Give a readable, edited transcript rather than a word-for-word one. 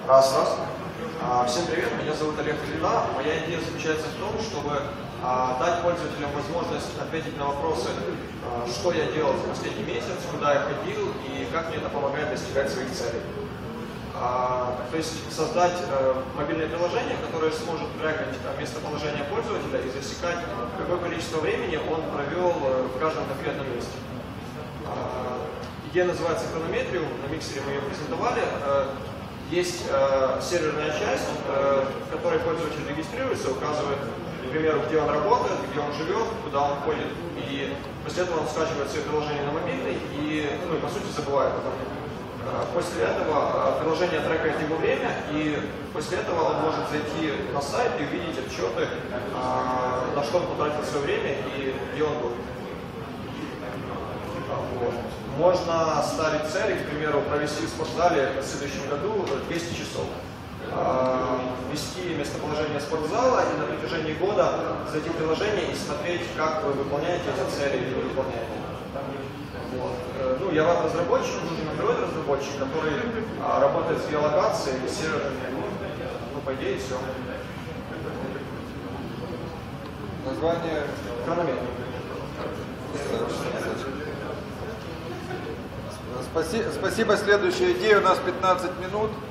Раз. Всем привет, меня зовут Олег Ильина. Моя идея заключается в том, чтобы дать пользователям возможность ответить на вопросы, что я делал за последний месяц, куда я ходил и как мне это помогает достигать своих целей. То есть создать мобильное приложение, которое сможет трекать местоположение пользователя и засекать, какое количество времени он провел в каждом конкретном месте. Идея называется Хронометриум, на миксере мы ее презентовали. Есть серверная часть, в которой пользователь регистрируется, указывает, к примеру, где он работает, где он живет, куда он ходит. И после этого он скачивает свое приложение на мобильный и, по сути, забывает об этом. После этого приложение трекает его время, и после этого он может зайти на сайт и увидеть отчеты, на что он потратил свое время и где он был. Вот. Можно ставить цели, к примеру, провести в спортзале в следующем году 200 часов. Ввести местоположение спортзала и на протяжении года зайти в приложение и смотреть, как вы выполняете эти цели или не выполняете. Вот. Я веб-разработчик, нужен Android-разработчик, который работает с геолокацией, с серверами. По идее, все. Название? Хронометр. Спасибо. Следующая идея. У нас 15 минут.